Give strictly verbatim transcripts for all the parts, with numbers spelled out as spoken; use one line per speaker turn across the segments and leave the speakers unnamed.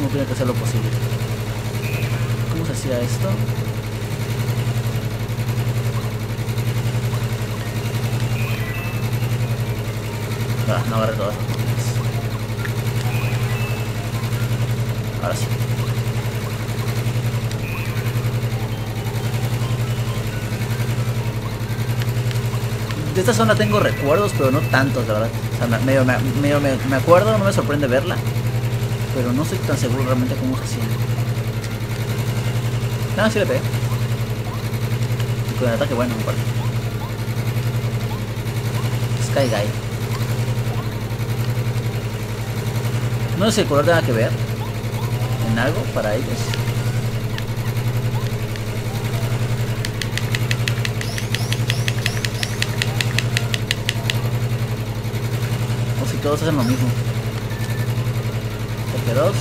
máximo tiene que ser lo posible. ¿Cómo se hacía esto? Ah, no agarré todas las oportunidades. Ahora sí. De esta zona tengo recuerdos, pero no tantos, la verdad. O sea, me, medio, me, medio me, me acuerdo, no me sorprende verla. Pero no estoy tan seguro realmente cómo se hacía. Ah, sí le pegué. Y con el ataque bueno, me parece. Sky Guy. No sé si el color tenga que ver en algo para ellos. O si todos hacen lo mismo. Ataque dos.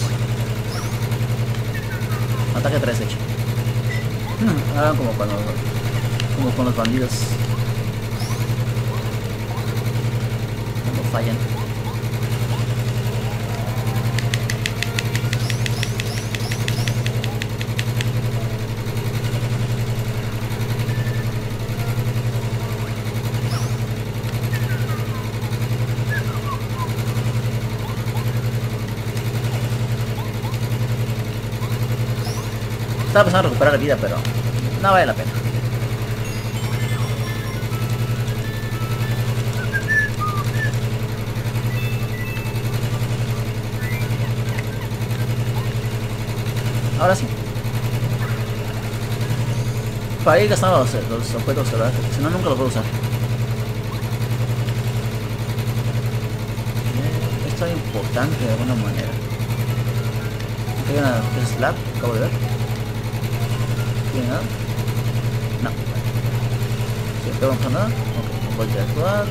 Ataque tres, de hecho. Hmm, hagan como cuando, como con los bandidos. Cuando fallan. Estaba pensando en recuperar la vida, pero no vale la pena. Ahora sí. Para ir gastando los, los objetos, ¿verdad? Porque si no, nunca los voy a usar. Esto es importante de alguna manera. Aquí hay una slab, acabo de ver. ¿Tiene nada? No. Si pego no nada. Ok, voy a actuar.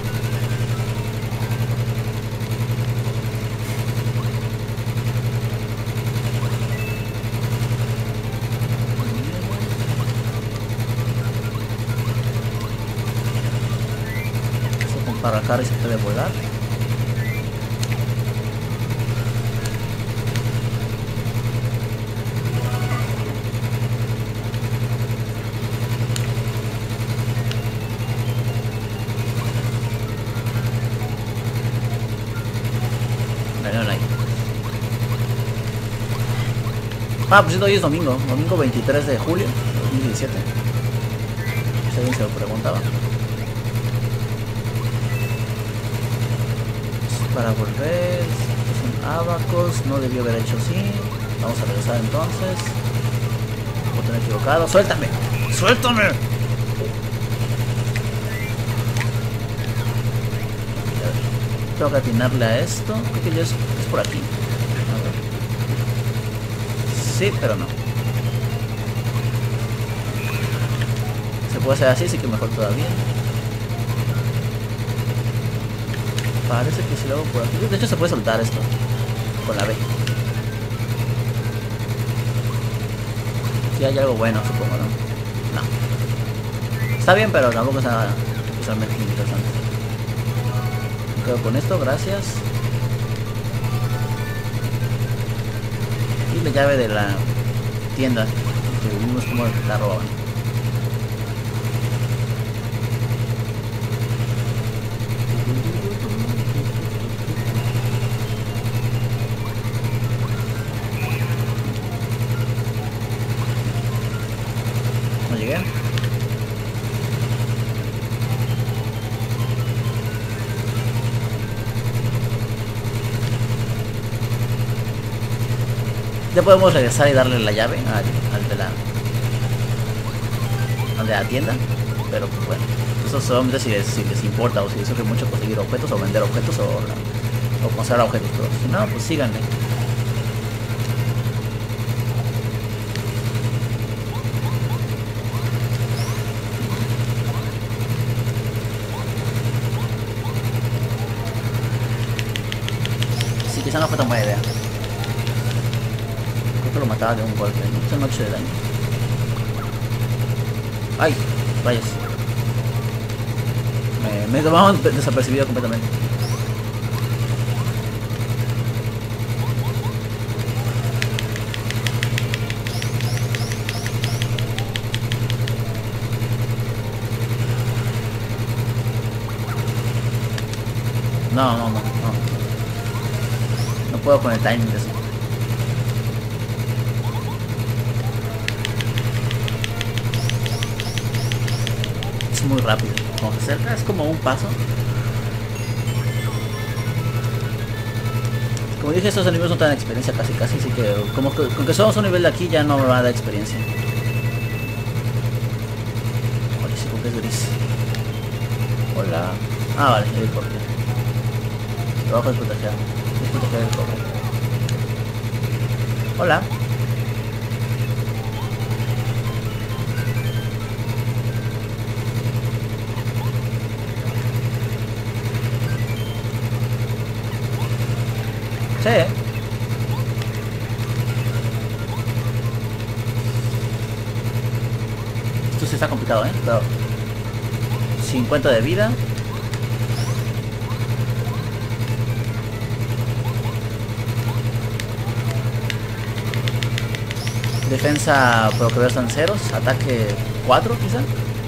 Eso con para acá y se puede volar. Ah, pues hoy es domingo, domingo veintitrés de julio de dos mil diecisiete. Si alguien se lo preguntaba. Para volver, es un abacos, no debió haber hecho así. Vamos a regresar entonces. Botón equivocado, suéltame, suéltame. Tengo que atinarle a esto, creo que ya es, es por aquí. Sí, pero no. Se puede hacer así, sí que mejor todavía. Parece que si lo hago por aquí. De hecho se puede soltar esto con la B. Si hay algo bueno, supongo, ¿no? No. Está bien, pero tampoco es nada especialmente interesante. Me quedo con esto, gracias. Y la llave de la tienda que vimos como la robaban. No llegué. Ya podemos regresar y darle la llave al, al de la al de la tienda, pero pues bueno, eso solamente si les, si les importa o si les sirve mucho conseguir objetos o vender objetos o, o conseguir objetos, pero si no, pues síganle. Sí, quizá no fue tan buena idea. Lo mataba de un golpe, no hizo mucho de daño. Ay, rayos. Me, me tomaban desapercibido completamente. No, no, no, no. No puedo con el timing de eso. Es muy rápido. Cuando se acerca es como un paso. Como dije, estos enemigos no te dan experiencia casi casi, así que como que, con que somos un nivel de aquí ya no me va a dar experiencia. Oye, sí, porque es gris. Hola. Ah, vale, el corte. Abajo es proteger. Es proteger el corte. Hola. Sí. Esto sí está complicado, ¿eh? Pero cincuenta de vida. Defensa, pero creo que están ceros. Ataque cuatro, quizá.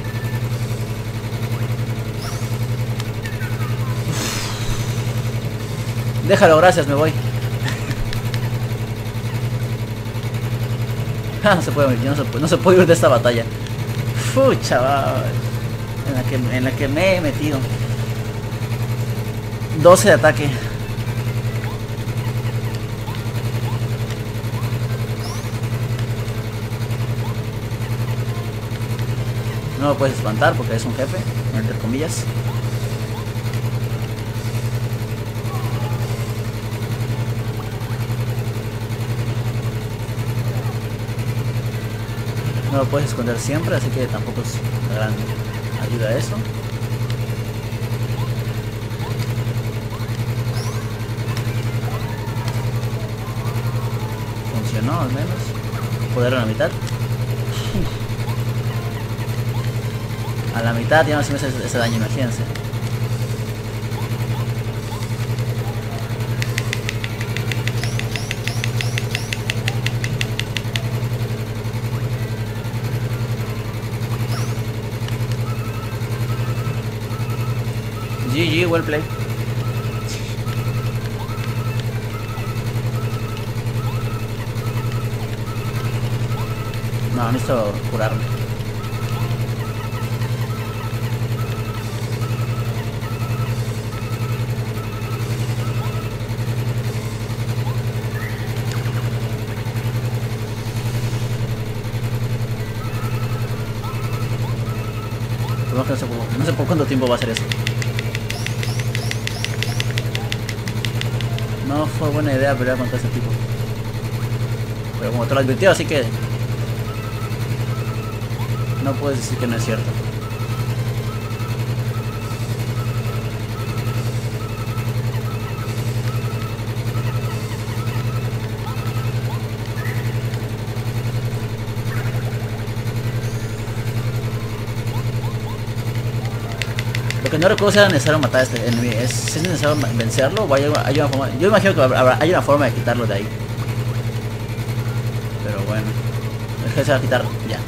Déjalo, gracias, me voy. Ah, no se puede ir, no se puede, no se puede ir de esta batalla. Fu, chaval. En la que, en la que me he metido. doce de ataque. No lo puedes espantar porque es un jefe, entre comillas. No lo puedes esconder siempre, así que tampoco es una gran ayuda eso. Funcionó al menos. Poder a la mitad. A la mitad ya no se me hace ese daño, imagínense. G G, well played. No, necesito curarme. No sé, por, no sé por cuánto tiempo va a ser eso. No fue buena idea pelear contra ese tipo. Pero como te lo advirtió, así que no puedes decir que no es cierto. Lo que no recuerdo si era necesario matar a este enemigo. ¿Es, si es necesario vencerlo o hay, hay una forma? Yo imagino que habrá, hay una forma de quitarlo de ahí. Pero bueno, es que se va a quitar ya.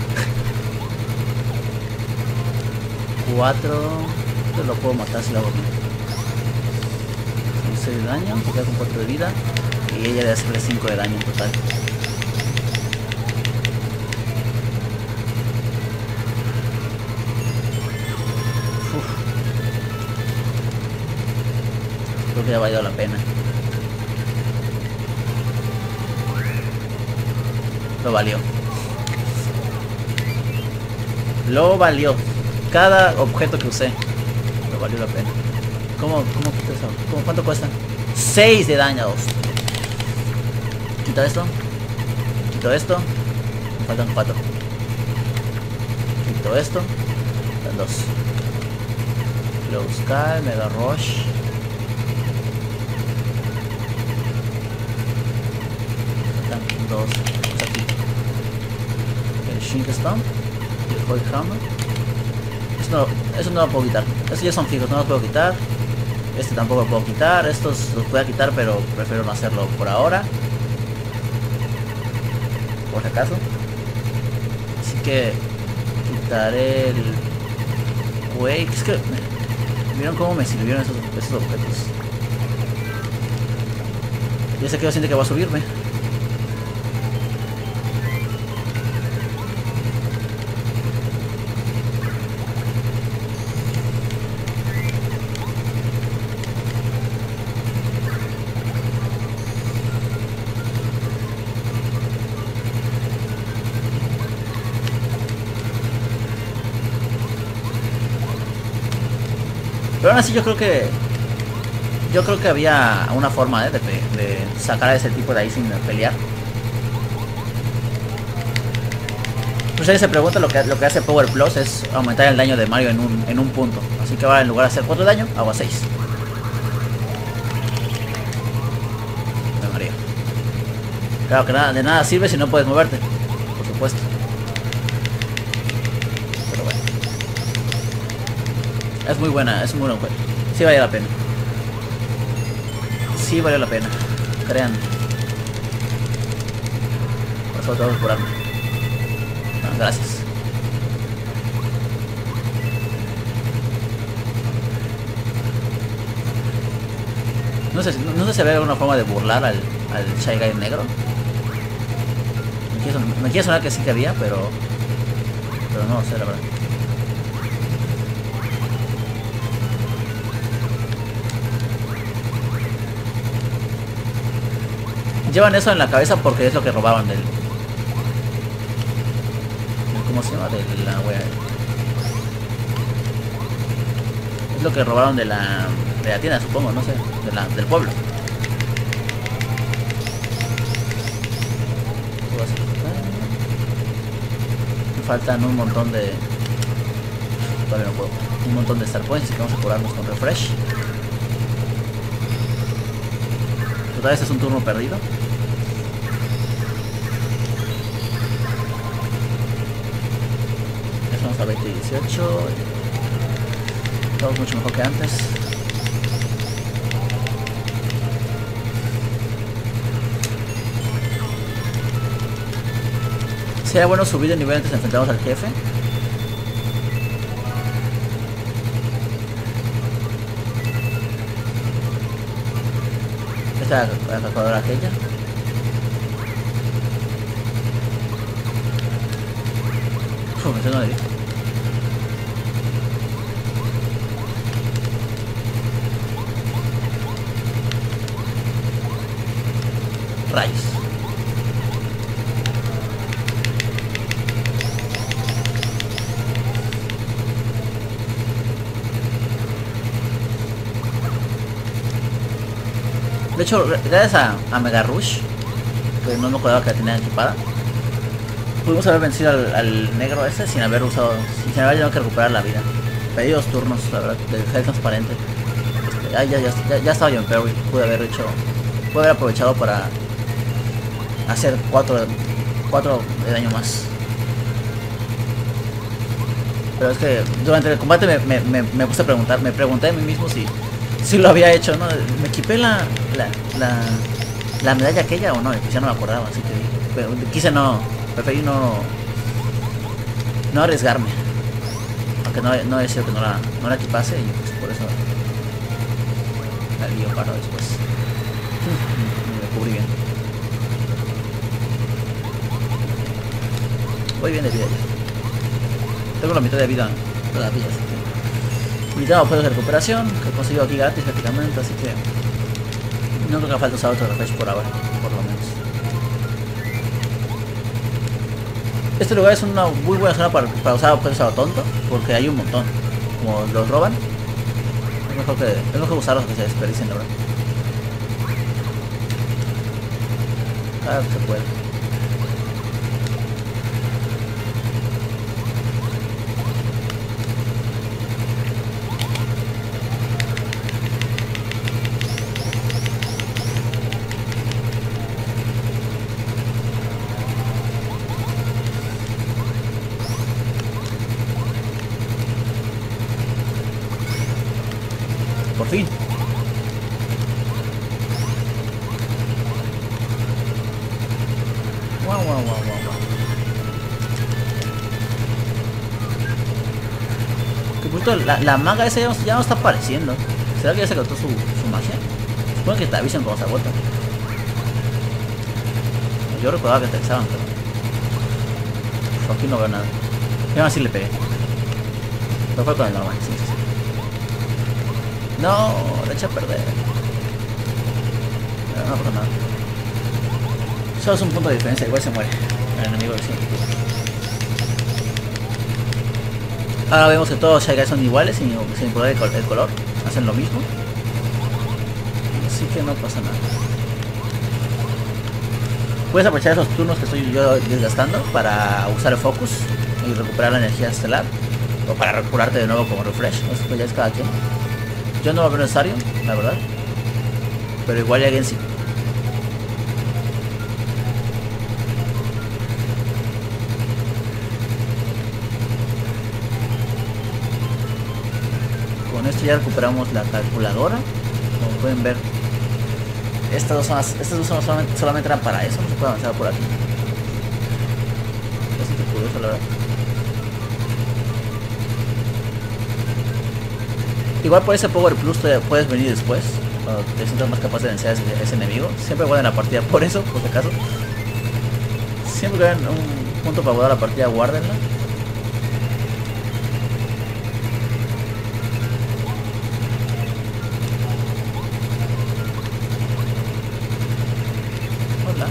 cuatro. Esto lo puedo matar si lo hago bien. Son seis de daño, se queda con cuatro de vida. Y ella debe hacerle cinco de daño en total. Creo que ya ha valido la pena. Lo valió. Lo valió. Cada objeto que usé lo valió la pena. ¿Cómo, cómo quito eso? ¿Cómo, ¿Cuánto cuesta? seis de daño. Quito esto. Quito esto. Me faltan cuatro. Quito esto. Faltan dos. Close Sky, Mega Rush. Dos, dos aquí. El Shink Stomp y el Holy Hammer. Eso no, eso no lo puedo quitar. Estos ya son fijos, no los puedo quitar. Este tampoco lo puedo quitar. Estos los voy a quitar, pero prefiero no hacerlo por ahora. Por si acaso. Así que quitaré el Quake. Es que ¿Vieron cómo me sirvieron esos, esos objetos? Ya sé que yo siento que va a subirme. Pero aún así yo creo que yo creo que había una forma ¿eh? de, de sacar a ese tipo de ahí sin pelear. Ustedes se preguntan, lo que, lo que hace Power Plus es aumentar el daño de Mario en un, en un punto. Así que ahora en lugar de hacer cuatro de daño, hago seis. Me maría. Claro que nada, de nada sirve si no puedes moverte, por supuesto. Pero bueno. Es muy buena, es muy buen juego. Sí vale la pena. Sí valió la pena. Crean. Por eso tengo que curarme. No, gracias. No sé, no, no sé si había alguna forma de burlar al, al Shy Guy negro. Me quiere, me quiere sonar que sí que había, pero pero no sé la verdad. Llevan eso en la cabeza porque es lo que robaban del... ¿Cómo se llama? De la wea. Es lo que robaron de la... de la tienda, supongo, no sé. De la, del pueblo. Me faltan un montón de... Todavía no puedo. Un montón de Star Points, así que vamos a curarnos con Refresh. Total, este es un turno perdido. Estamos a veinte y dieciocho. Todo mucho mejor que antes. Sería bueno subir de nivel antes de enfrentarnos al jefe. Esta es la calculadora aquella. Uf, me tengo de ir. Rayos. De hecho, gracias a, a Mega Rush, que no me acordaba que la tenía equipada, pudimos haber vencido al, al negro ese sin haber usado, sin haber tenido que recuperar la vida. Pedí dos turnos, la verdad, de ser transparente. Este, ya, ya, ya, ya estaba yo en Perry, pude haber hecho, pude haber aprovechado para hacer cuatro de daño más. Pero es que durante el combate me, me, me, me puse a preguntar, me pregunté a mí mismo si si lo había hecho, ¿no? Me equipé la, la, la, la medalla aquella o no, ya no me acordaba, así que pero quise no, preferí no no arriesgarme, aunque no, no he sido que no la, no la equipase y pues por eso la lío para después. Me cubrí bien. Voy bien de vida ya. Tengo la mitad de vida todavía, así que... Limitado objetos de recuperación que he conseguido aquí gratis prácticamente, así que no creo que me falte usar otro refresh por ahora, por lo menos. Este lugar es una muy buena zona para, para usar objetos a lo tonto, porque hay un montón. Como los roban, es mejor que, es mejor usarlos que se desperdicien, la verdad. Claro que se puede. Por fin. Wow, wow, wow, wow, wow. Que por cierto, la, la maga esa ya no, ya no está apareciendo. ¿Será que ya se cortó su, su magia? Supongo que te avisan cuando se agota. Yo recordaba que te avisaban, pero... Uf, aquí no veo nada. Y aún así le pegué. Pero fue con el normal, sí, sí, sí. No, le eché a perder. No, no pasa nada. Solo es un punto de diferencia, igual se muere el enemigo del cielo. Ahora vemos que todos Shy Guys son iguales, sin, sin importar el, col el color. Hacen lo mismo. Así que no pasa nada. Puedes aprovechar esos turnos que estoy yo desgastando para usar el focus y recuperar la energía estelar. O para curarte de nuevo como refresh. Eso pues ya es cada quien. Yo no lo veo necesario, la verdad. Pero igual hay alguien sí. Con esto ya recuperamos la calculadora. Como pueden ver, estas dos zonas, estas dos zonas solamente, solamente eran para eso. No se puede avanzar por aquí. Es bastante curioso, la verdad. Igual por ese Power Plus te puedes venir después, cuando te sientas más capaz de vencer a ese, ese enemigo. Siempre guarden la partida por eso, por si acaso. Siempre que vean un punto para guardar la partida, guárdenla. Hola.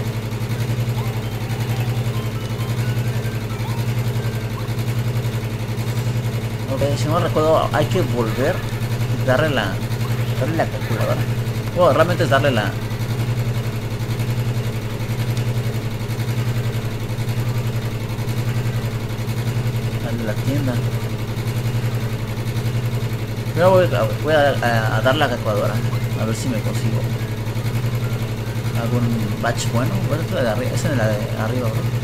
Ok, si no recuerdo, hay que volver. Darle la, darle la calculadora. Bueno, realmente es darle la... Darle la tienda. Primero voy, a, voy a, a, a dar la calculadora. A ver si me consigo algún batch bueno. Bueno, esta es la de arriba, esa es la de arriba, ¿no?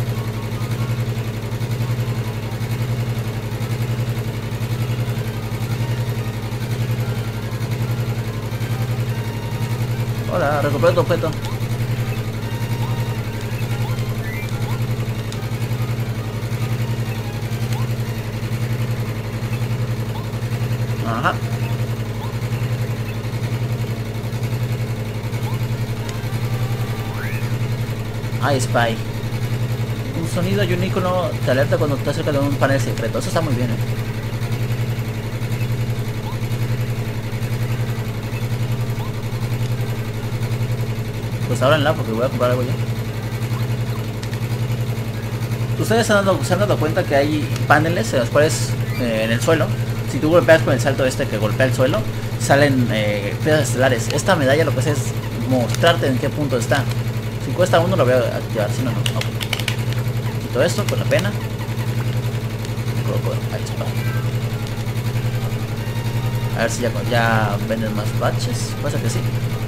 Hola, recupero tu objeto. Ajá. Ah, Spy. Un sonido y un icono te alerta cuando estás cerca de un panel secreto. Eso está muy bien, ¿eh? Pues ábranla porque voy a comprar algo ya. Ustedes se han dado, se han dado cuenta que hay paneles en los cuales eh, en el suelo, si tú golpeas con el salto este que golpea el suelo, salen eh, piedras estelares. Esta medalla lo que hace es mostrarte en qué punto está. Si cuesta uno lo voy a activar, si no, no. Okay. Quito esto con la pena. Ahí está. A ver si ya, ya venden más batches. Pasa que sí.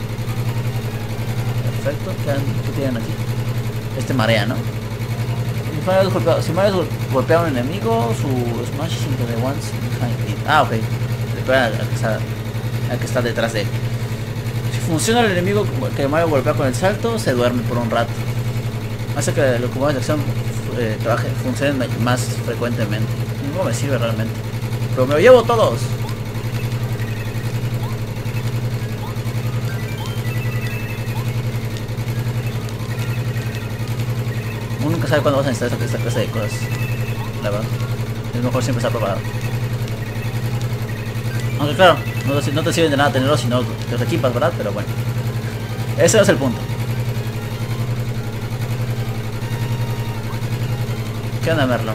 Perfecto. ¿Qué, ¿Qué tienen aquí? Este marea, ¿no? Si Mario golpea a un enemigo, su smash into the ones behind it. Ah, ok. Recuerda al que está, al que está detrás de él. Si funciona el enemigo que Mario golpea con el salto, se duerme por un rato. Hace que los comandos de acción eh, trabajen, funcionen más frecuentemente. No me sirve realmente. Pero me lo llevo todos. Uno nunca sabe cuándo vas a necesitar esta clase de cosas. La verdad. Es mejor siempre estar preparado. Aunque claro, no te, no te sirven de nada tenerlos si no te equipas, ¿verdad? Pero bueno. Ese es el punto. ¿Qué onda, Merlon?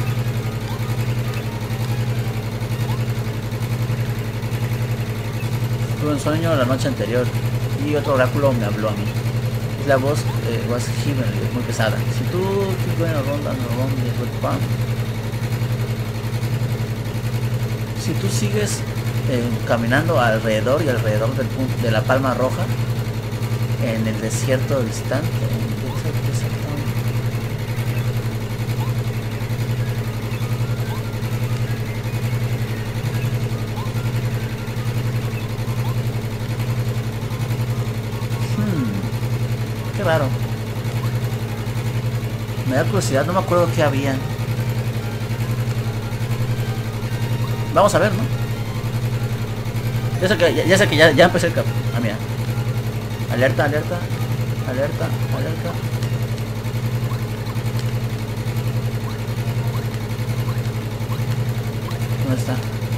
Tuve un sueño la noche anterior y otro oráculo me habló a mí. Es la voz eh, was given, es muy pesada. Si tú keep going around and around the good palm, si tú sigues eh, caminando alrededor y alrededor del punto de la palma roja en el desierto distante, raro. Me da curiosidad, no me acuerdo qué había. Vamos a ver, ¿no? Ya sé que ya, ya sé que ya, ya empecé el cap. Ah, mira. Alerta, alerta. Alerta, alerta. ¿Dónde está?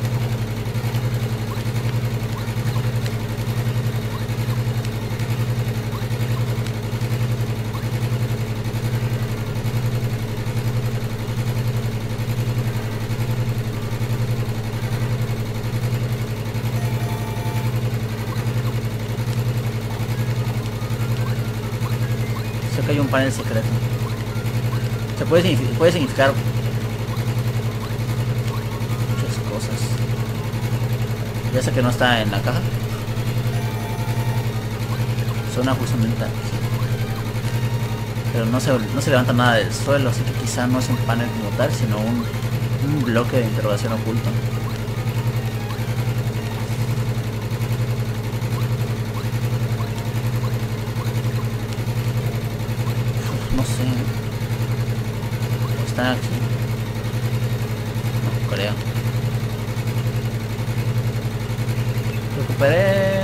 Sé que hay un panel secreto. Se puede significar, puede significar muchas cosas. Ya sé que no está en la caja. Suena justamente aquí. Pero no se, no se levanta nada del suelo, así que quizá no es un panel como tal, sino un, un bloque de interrogación oculto. Uf, no sé. Está aquí. No, creo. Recuperé.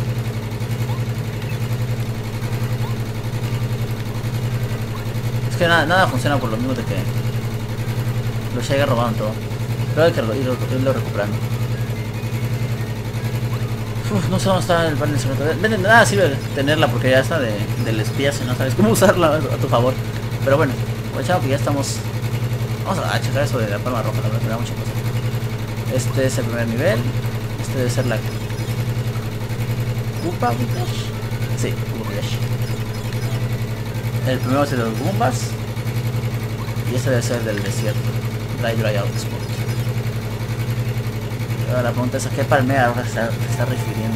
Es que nada, nada funciona por lo mismo de que los Jaeger robaron todo. Pero hay que irlo, irlo recuperando. Uf, no sé dónde está el panel secreto. De nada sirve tenerla porque ya está de, del espía si no sabes cómo usarla a tu favor. Pero bueno, aprovechando que ya estamos. Vamos a checar eso de la palma roja, la verdad, me da mucha cosa. Este es el primer nivel. Este debe ser la Kupa Village. Sí, Kupa Village. El primero es el de los Goombas. Y este debe ser el del desierto. Dry Dry Out Spot. Ahora la pregunta es a qué palmera roja se está, se está refiriendo.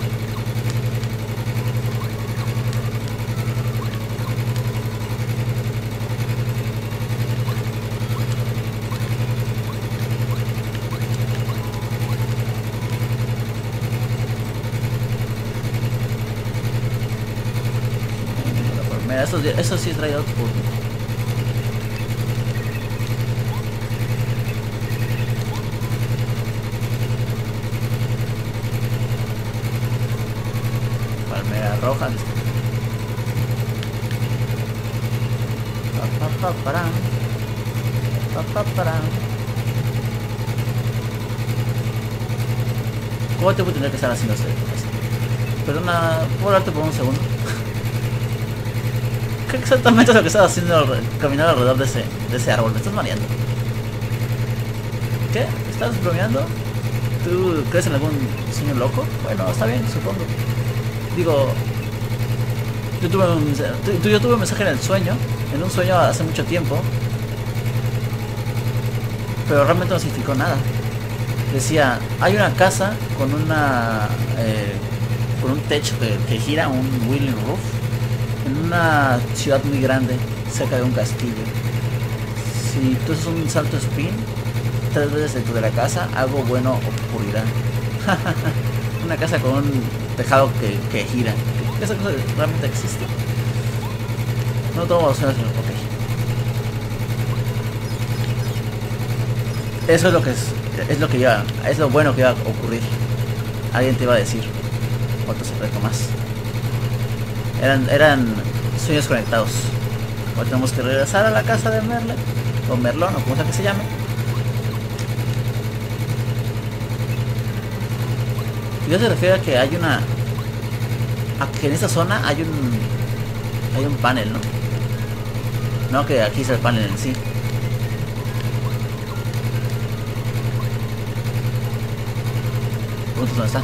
Eso, eso sí es Dry Out Spot. Palmera roja. Pa, pa, pa, para. Pa, pa, para. ¿Cómo te voy a tener que estar haciendo esto? Perdona, ¿puedo hablarte por un segundo? ¿Qué exactamente es lo que estás haciendo caminando alrededor de ese, de ese árbol? ¿Me estás mareando? ¿Qué? ¿Estás bromeando? ¿Tú crees en algún sueño loco? Bueno, está bien, supongo. Digo, yo tuve un, tú, yo tuve un mensaje en el sueño, en un sueño hace mucho tiempo, pero realmente no significó nada. Decía, hay una casa con una eh, con un techo que, que gira, un wheeling roof, en una ciudad muy grande, cerca de un castillo. Si tú haces un salto spin tres veces dentro de la casa, algo bueno ocurrirá. Una casa con un tejado que, que gira. ¿Esa cosa realmente existe? No tomo opciones, ok. Eso es lo que es, es lo que iba, es lo bueno que iba a ocurrir. Alguien te iba a decir otro secreto más. Eran, eran sueños conectados. Ahora tenemos que regresar a la casa de Merle, o Merlón, o como sea que se llame. Y eso se refiere a que hay una, a que en esta zona hay un, hay un panel, ¿no? No que aquí es el panel en sí. ¿Dónde está?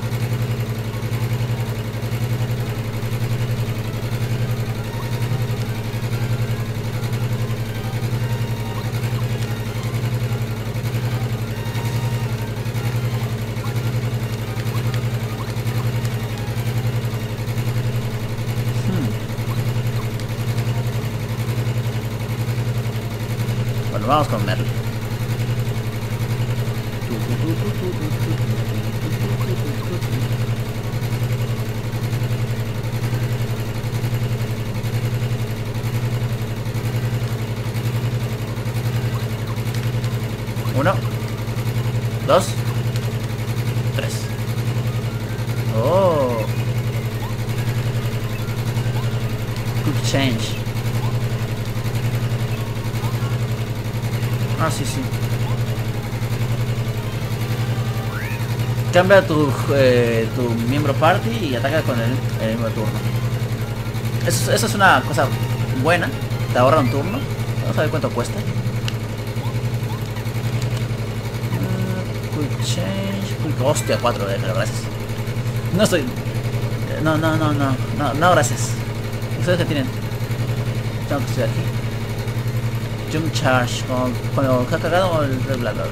Vamos con Merle. Uno, dos, tres. Oh. Quick change. Ah, sí, sí. Cambia tu, eh, tu miembro party y ataca con el, el mismo turno. Eso, eso es una cosa buena. Te ahorra un turno. Vamos a ver cuánto cuesta. Uh, quick change. Quick, hostia, cuatro, eh, pero gracias. No estoy. No, no, no, no. No, no, gracias. Ustedes que tienen. Tengo que estoy aquí. Jump charge. Cuando, cuando está cagado el bla bla bla.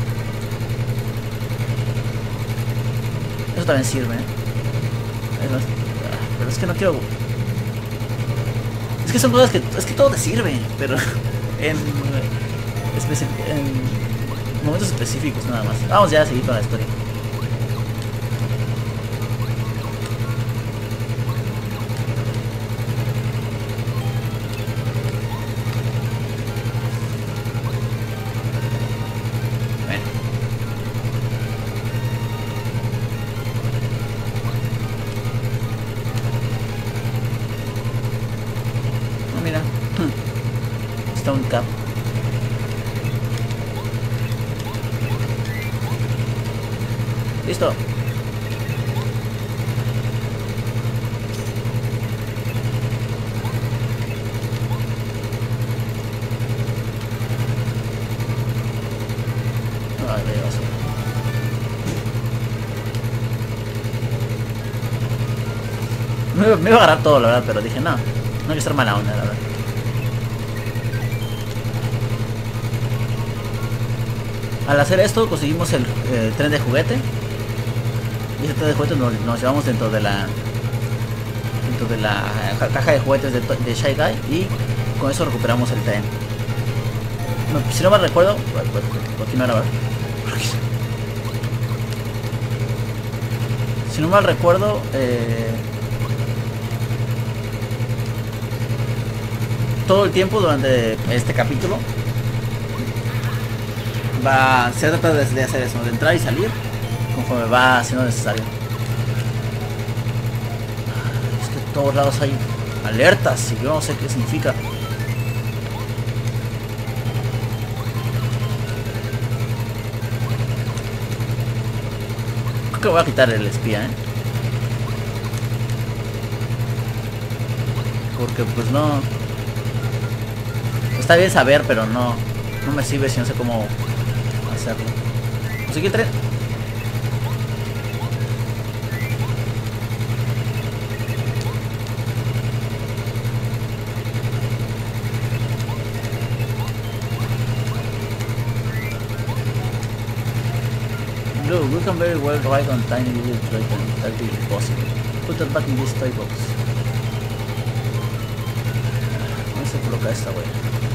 Eso también sirve, ¿eh? Pero es que no quiero. Es que son cosas que. Es que todo te sirve, pero en, especi en momentos específicos nada más. Vamos ya a seguir con la historia. Stone Cap. Listo. Ay, me vas. Me, me iba a agarrar todo, la verdad, pero dije no, no hay que estar mala onda, la verdad. Al hacer esto conseguimos el, el tren de juguete. Y ese tren de juguete nos, nos llevamos dentro de la dentro de la caja de juguetes de, de Shy Guy. Y con eso recuperamos el tren. No, si no mal recuerdo, aquí no era, ¿verdad? Si no mal recuerdo, eh, todo el tiempo durante este capítulo va, se trata de, de hacer eso, de entrar y salir conforme va siendo necesario. Es que en todos lados hay alertas y yo no sé qué significa. Creo que voy a quitar el espía, ¿eh? Porque pues no... Está bien saber, pero no, no me sirve si no sé cómo hacerlo. Conseguí el tren. Look, we can very well ride on tiny little Triton. That'll be possible. Put that back in this toy box. ¿Dónde se coloca esta, güey?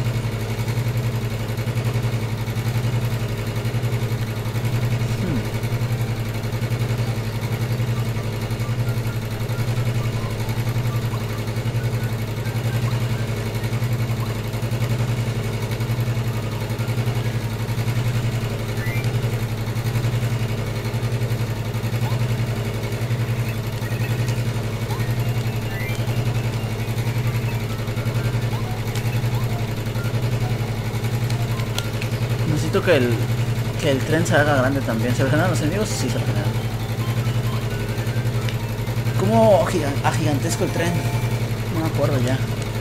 Necesito que el, que el tren se haga grande también. ¿Se regeneran los enemigos? Sí, se regeneran. ¿Cómo agigantesco el tren? No me acuerdo ya.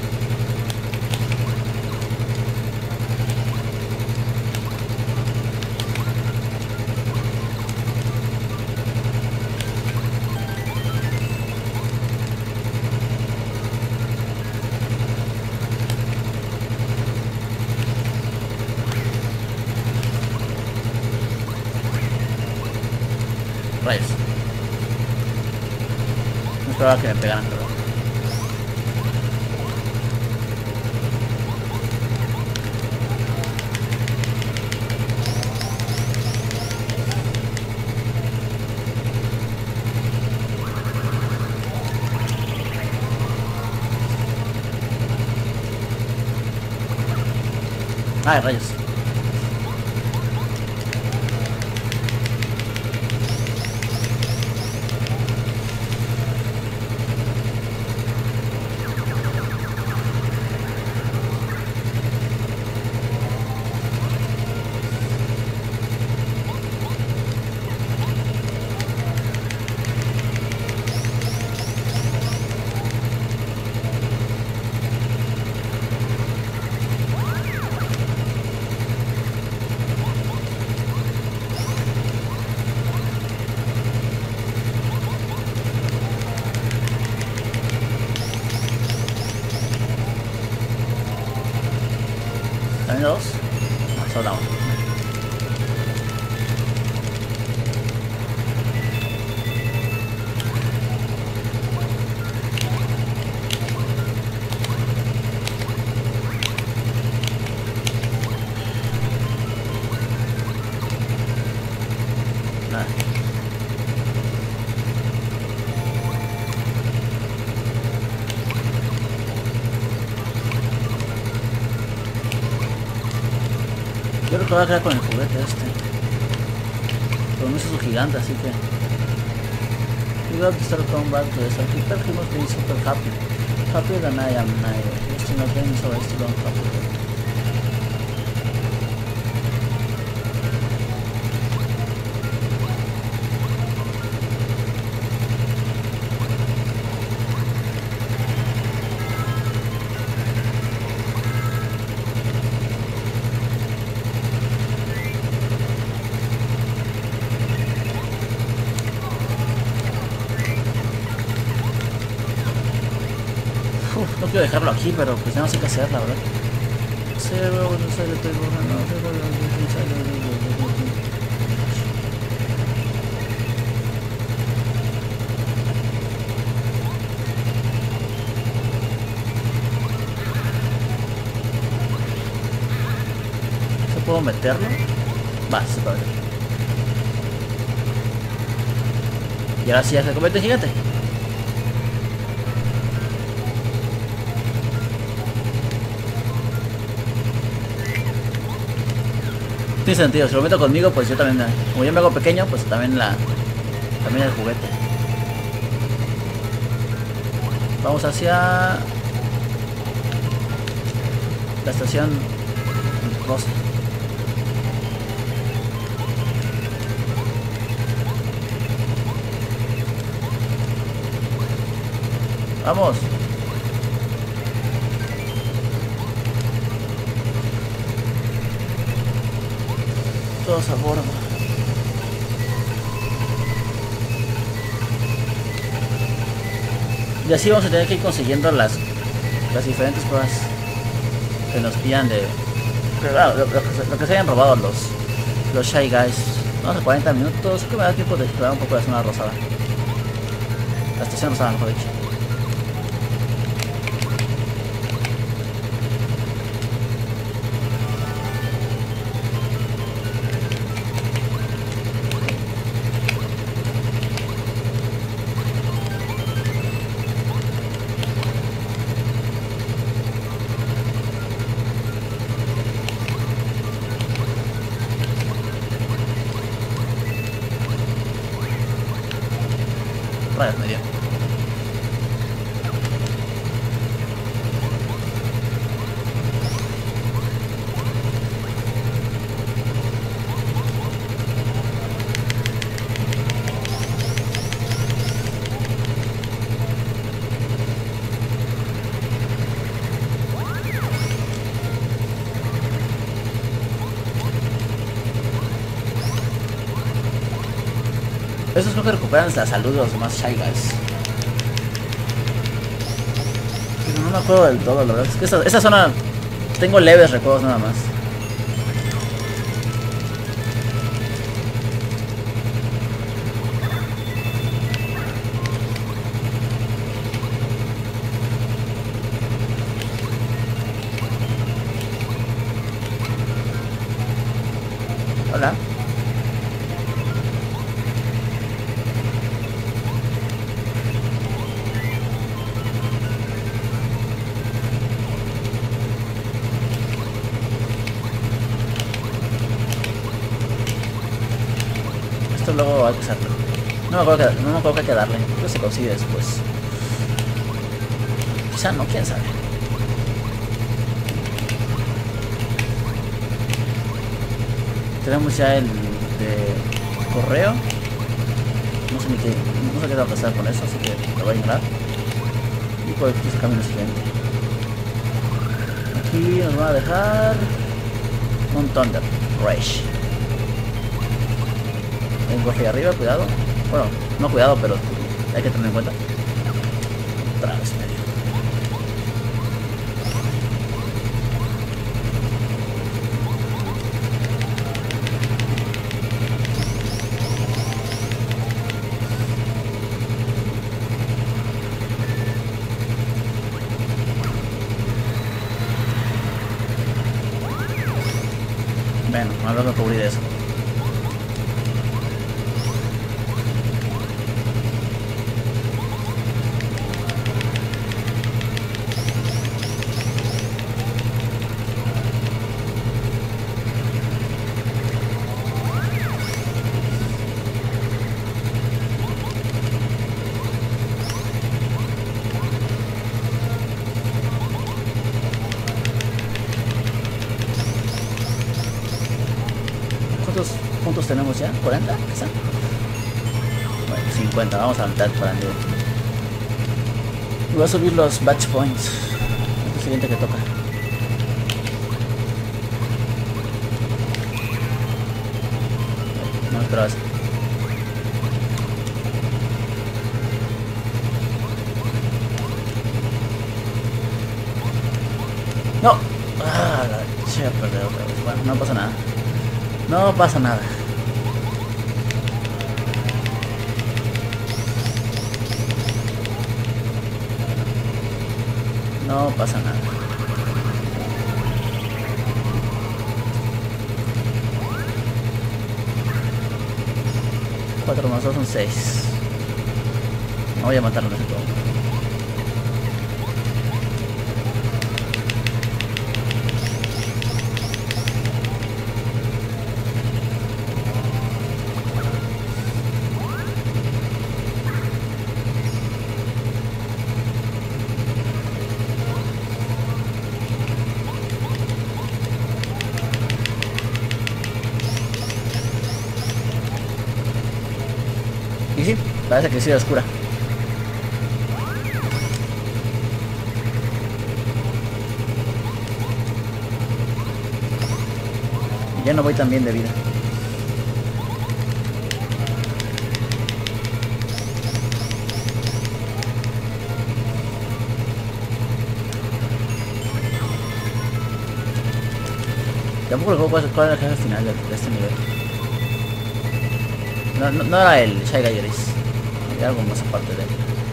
Rayos. No esperaba que me pegaran, pero... Ay, rayos. ¿También dos? No, solo uno. Yo creo que voy a quedar con el juguete este. Pero no es su gigante, así que... You got to start combat to the start. People he must be super happy. Happier than I am now. Just in a game, so I still don't happy. Uf, no quiero dejarlo aquí, pero pues ya no sé qué hacer, la verdad. ¿Se puedo meterlo? Va, se puede meter. Y ahora sí ya se convierte en gigante. Tiene sentido, si lo meto conmigo, pues yo también, como yo me hago pequeño, pues también la, también el juguete. Vamos hacia la estación rosa. Vamos. Todos a bordo. Y así vamos a tener que ir consiguiendo las las diferentes cosas que nos pillan de... Pero claro, lo, lo, que, lo que se hayan robado los los Shy Guys. Vamos a cuarenta minutos, creo que me da tiempo de explorar un poco la zona rosada. La estación rosada, mejor dicho. Rayos medio. Esos creo que recuperan la salud de los demás Shy Guys. Pero no me acuerdo del todo, la verdad. Es que esa, esa zona tengo leves recuerdos nada más. Hola. Luego hay que hacerlo. No me acuerdo que, no me acuerdo que hay que darle. Creo que se consigue después. Quizá no, quién sabe. Tenemos ya el de correo. No sé ni qué. No sé qué va a pasar con eso, así que lo voy a ignorar. Y por aquí se cambia el siguiente. Aquí nos va a dejar un Thunder Rush. Hay un cofre ahí arriba, cuidado. Bueno, no cuidado, pero hay que tener en cuenta. Otra vez medio. No tengo que cubrir eso. ¿Cuántos puntos tenemos ya? ¿cuarenta? ¿Quizá? Bueno, cincuenta. Vamos a la mitad para el nivel. Y voy a subir los batch points. Es lo siguiente que toca. No esperaba eso. No. Ah, la che, perdí otra vez. Bueno, no pasa nada. No pasa nada. No pasa nada. cuatro más dos son seis. No voy a matarlo de todo. Y sí, parece que sí es oscura. Ya no voy tan bien de vida. Tampoco recuerdo cuál, cuál era el jefe final de, de este nivel. No, no, no era el Shy Guy Gris. Había algo más aparte de él.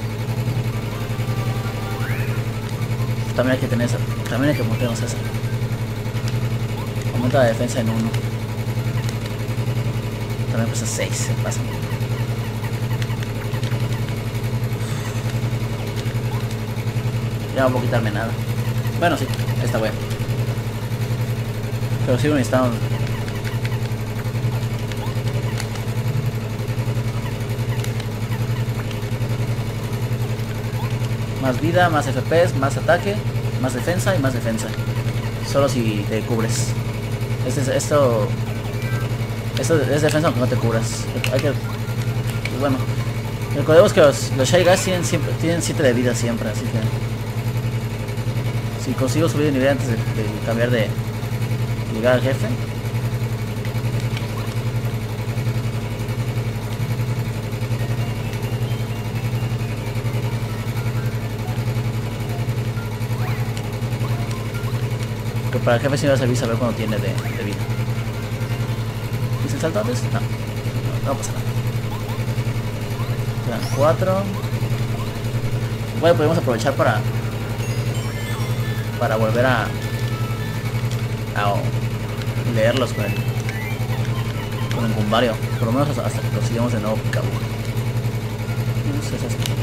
También hay que tener eso. También hay que montarnos eso. Aumenta la defensa en uno. También pesa seis. Se pasa. Ya no puedo quitarme nada. Bueno, sí. Esta wea. Pero sigo necesitando. Más vida, más F P S, más ataque, más defensa y más defensa. Solo si te cubres. Este es, esto, esto es defensa aunque no te cubras. Hay que, pues bueno, recordemos que los, los Shy Guys tienen siempre tienen siete de vida siempre, así que si consigo subir de nivel antes de, de cambiar de llegar al jefe. Que para el jefe sí me va a servir saber cuándo tiene de, de vida. ¿Hice el salto antes? No, no, no pasa nada. Quedan cuatro. Bueno, podemos aprovechar para para volver a a leerlos con el con el Gumbario, por lo menos hasta, hasta que consigamos de nuevo Picaboo. No sé si es esto.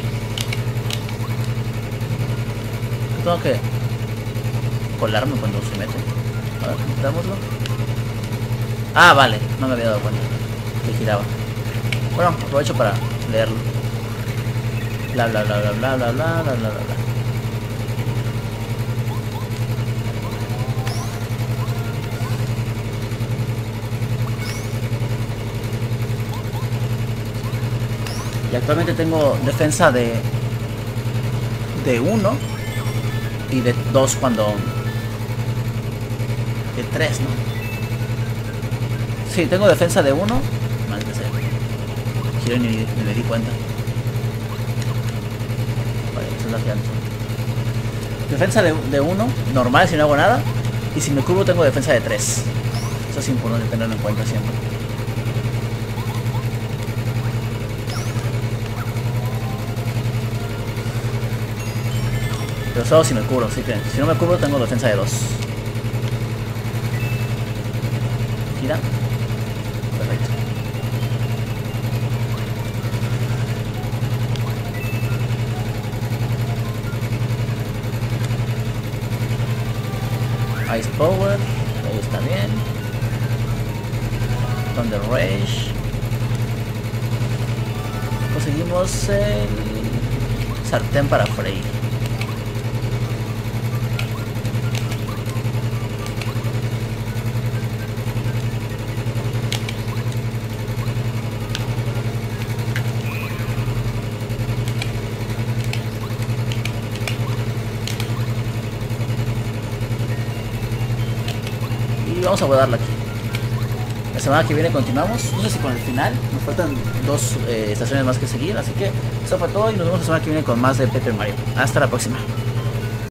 Tengo que colarme cuando se mete. A ver, quitámoslo. Ah, vale, no me había dado cuenta que giraba. Bueno, aprovecho para leerlo. Bla bla bla bla bla bla bla bla bla bla. Y actualmente tengo defensa de de uno y de dos cuando de tres, ¿no? Sí, tengo defensa de uno. Maldita sea. Giro ni, ni me di cuenta. Vale, eso es la fianza. Defensa de, de uno, normal si no hago nada. Y si me cubro tengo defensa de tres. Eso es importante tenerlo en cuenta siempre. Pero solo si me cubro, así que si no me cubro tengo defensa de dos. Gira. Ice Power, ahí está bien. Thunder Rage. Conseguimos el sartén para freír. Y vamos a guardarla aquí. La semana que viene continuamos, no sé si con el final, nos faltan dos eh, estaciones más que seguir, así que eso fue todo y nos vemos la semana que viene con más de Paper Mario. Hasta la próxima.